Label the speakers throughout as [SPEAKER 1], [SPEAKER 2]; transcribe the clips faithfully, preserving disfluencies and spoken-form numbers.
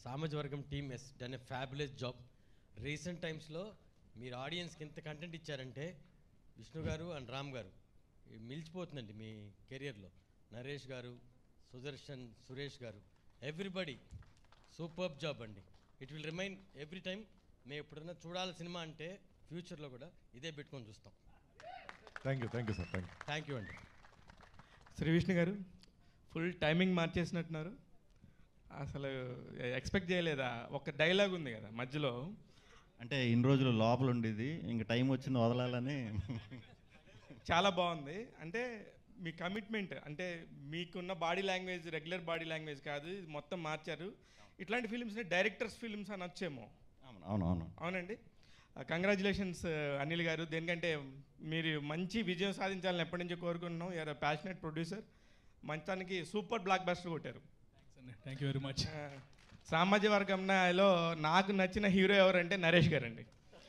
[SPEAKER 1] Samajavaragamana team has done a fabulous job. Recent times lo మీరు ఆడియన్స్కి ఎంత content ఇచ్చారంటే విష్ణు గారు అండ్ రామ్ గారు మిలిచిపోతుందండి మీ కెరియర్లో. నరేష్ గారు, సుదర్శన్, సురేష్ గారు, ఎవ్రీబడి సూపర్బ్ జాబ్ అండి. It will remain every time. మేము ఎప్పుడైనా చూడాలి సినిమా అంటే ఫ్యూచర్లో కూడా ఇదే పెట్టుకొని చూస్తాం.
[SPEAKER 2] Thank you thank you sir thank you
[SPEAKER 1] thank you అండి.
[SPEAKER 3] శ్రీ విష్ణు గారు ఫుల్ టైమింగ్ మార్చేసినట్టున్నారు. అసలు ఎక్స్పెక్ట్ చేయలేదా? ఒక డైలాగ్ ఉంది కదా మధ్యలో,
[SPEAKER 4] అంటే ఇన్ని రోజులు లోపల ఉండేది, ఇంకా టైం వచ్చింది వదలాలని.
[SPEAKER 3] చాలా బాగుంది. అంటే మీ కమిట్మెంట్, అంటే మీకున్న body language regular body language కాదు, ఇది మొత్తం మార్చారు. ఇట్లాంటి ఫిలిమ్స్ని డైరెక్టర్స్ ఫిలిమ్స్ అని వచ్చేమో.
[SPEAKER 4] అవును అవును
[SPEAKER 3] అవునండి. కంగ్రాచులేషన్స్ అనిల్ గారు. దేనికంటే మీరు మంచి విజయం సాధించాలని ఎప్పటి నుంచో కోరుకుంటున్నాం. You're a passionate producer. మంచానికి సూపర్ బ్లాక్ బస్టర్ కొట్టారు.
[SPEAKER 5] Thank you very much.
[SPEAKER 3] సామాజవర్గంలో నాకు నచ్చిన హీరో ఎవరంటే నరేష్ గారు అండి.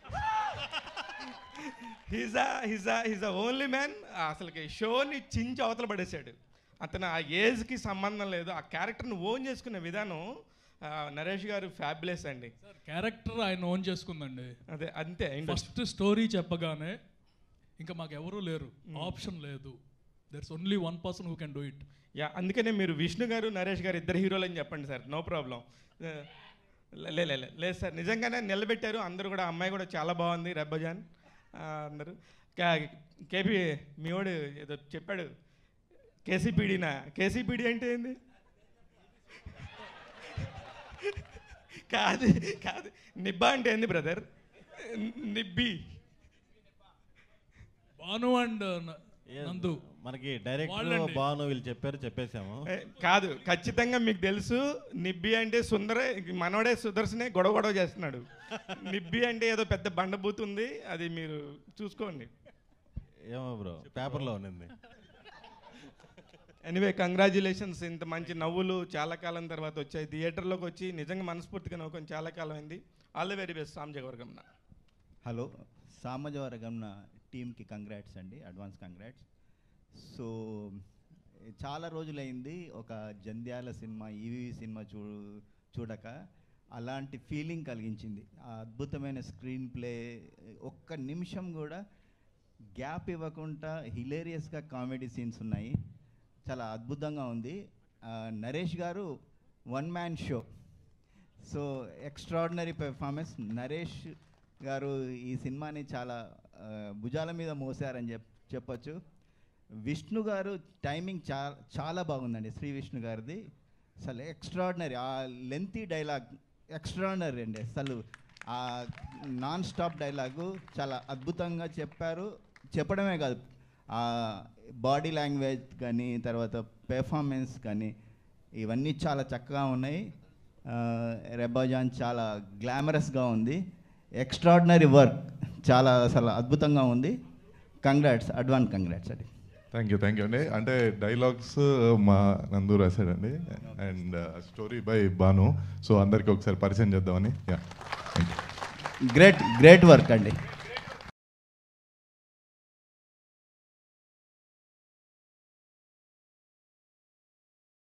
[SPEAKER 3] He's he's he's a only man. అసలుకి షోని చించి అవతల పడేశాడు. అతను ఆ ఏజ్కి సంబంధం లేదు, ఆ క్యారెక్టర్ని ఓన్ చేసుకునే విధానం నరేష్ గారు ఫ్యాబులస్ అండి.
[SPEAKER 5] క్యారెక్టర్ ఆయన ఓన్ చేసుకుందండి.
[SPEAKER 3] అదే అంతే.
[SPEAKER 5] ఫస్ట్ స్టోరీ చెప్పగానే ఇంకా మాకు ఎవరూ లేరు, ఆప్షన్ లేదు. There's only one person who can do it.
[SPEAKER 3] Yeah, అందుకనే మీరు విష్ణు గారు నరేష్ గారు ఇద్దరు హీరోలు అని చెప్పండి సార్, నో ప్రాబ్లం. లే లేదు సార్, నిజంగానే నిలబెట్టారు. అందరూ కూడా, అమ్మాయి కూడా చాలా బాగుంది, రెబ్బజాన్ అందరూ. కేపీ మీ వాడు ఏదో చెప్పాడు, కేసీపీడీనా? కేసీపీడీ అంటే ఏంది? కాదు కాదు, నిబ్బా అంటే ఏంది బ్రదర్? నిబ్బి.
[SPEAKER 5] భాను అండ్ నందు
[SPEAKER 4] మనకి డైరెక్టర్ భాను వీళ్ళు చెప్పారు, చెప్పేసాము.
[SPEAKER 3] కాదు, ఖచ్చితంగా మీకు తెలుసు. నిబ్బి అంటే సుందరే, మనోడే సుదర్శనే గొడవ గొడవ చేస్తున్నాడు. నిబ్బి అంటే ఏదో పెద్ద బండబూత్ ఉంది, అది మీరు చూసుకోండి.
[SPEAKER 4] ఏమో బ్రో, పేపర్లో ఉన్నింది.
[SPEAKER 3] Anyway, congratulations. ఇంత మంచి నవ్వులు చాలా కాలం తర్వాత వచ్చాయి. థియేటర్లోకి వచ్చి నిజంగా మనస్ఫూర్తిగా నవ్వుకొని చాలా కాలం అయింది. All the very best Samajavaragamana.
[SPEAKER 6] Hello, Samajavaragamana టీమ్కి కంగ్రాట్స్ అండి, అడ్వాన్స్ కంగ్రాట్స్. సో చాలా రోజులైంది ఒక జంధ్యాల సినిమా, ఈవీ సినిమా చూ చూడక అలాంటి ఫీలింగ్ కలిగించింది. ఆ అద్భుతమైన స్క్రీన్ ప్లే, ఒక్క నిమిషం కూడా గ్యాప్ ఇవ్వకుండా హిలేరియస్గా కామెడీ సీన్స్ ఉన్నాయి. చాలా అద్భుతంగా ఉంది. నరేష్ గారు one man show. So extraordinary performance. Naresh గారు ఈ సినిమాని చాలా భుజాల మీద మోసారని చెప్ చెప్పచ్చు. విష్ణు గారు టైమింగ్ చా చాలా బాగుందండి. శ్రీ విష్ణు గారిది అసలు ఎక్స్ట్రాడినరీ. ఆ లెంతీ డైలాగ్ ఎక్స్ట్రాడినరీ అండి. అసలు ఆ నాన్ స్టాప్ డైలాగు చాలా అద్భుతంగా చెప్పారు. చెప్పడమే కాదు, ఆ బాడీ లాంగ్వేజ్ కానీ, తర్వాత పెర్ఫార్మెన్స్ కానీ, ఇవన్నీ చాలా చక్కగా ఉన్నాయి. రెబాజాన్ చాలా గ్లామరస్గా ఉంది. ఎక్స్ట్రాడినరీ వర్క్, చాలా అసలు అద్భుతంగా ఉంది. కంగ్రాట్స్, అడ్వాన్స్ కంగ్రాట్స్ అండి.
[SPEAKER 2] థ్యాంక్ యూ థ్యాంక్ యూ అండి. అంటే డైలాగ్స్ మా నందు రాశాడండి, and story by Bhanu. So అందరికీ ఒకసారి పరిచయం చేద్దామని. యా,
[SPEAKER 6] గ్రేట్ గ్రేట్ వర్క్ అండి.